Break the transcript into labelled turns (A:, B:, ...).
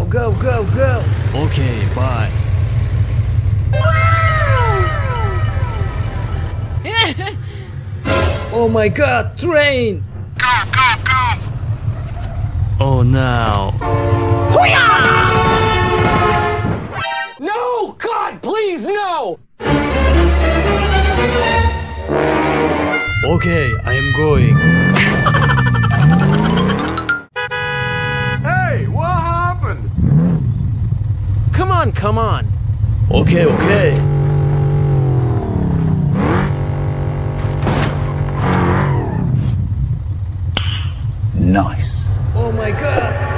A: go, go, go.
B: Okay, bye.
A: Oh my god, train!
B: Oh no.
C: No! God, please, no!
A: Okay, I am going.
C: Hey, what happened?
D: Come on, come on.
A: Okay, okay.
E: Nice.
A: Oh my god!